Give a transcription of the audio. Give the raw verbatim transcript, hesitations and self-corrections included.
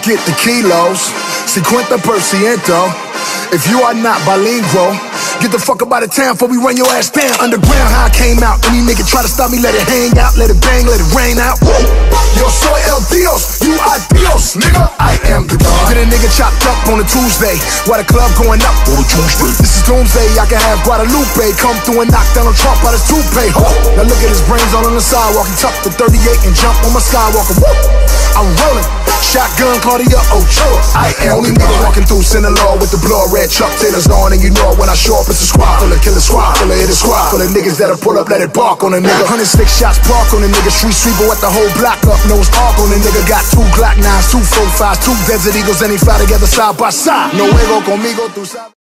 get the kilos, cincuenta por ciento. If you are not bilingual, get the fuck up out of town before we run your ass down. Underground, how I came out. Any nigga try to stop me, let it hang out, let it bang, let it rain out. Yo soy el Dios, you are Dios, nigga. I am the God. Get a nigga chopped up on a Tuesday, while the club going up on a Tuesday. This is doomsday, I can have Guadalupe come through and knock down a Trump out his toupee. Huh? Now look at his brains all on the sidewalk. He tucked the thirty-eight and jump on my Skywalker. Woo! I'm rolling, shotgun Claudia Ochoa. I am only nigga walking through Sinaloa with the blood red Chuck Taylors on, and you know it when I show up, it's a squad full of killer squad full of hit a squad full of niggas that'll pull up, let it bark on a nigga. one hundred six shots park on a nigga, street sweeper with the whole block up, nose arc on a nigga. Got two Glock nines, two four fives, two Desert Eagles, and he fly together side by side. No ego conmigo, tú sabes.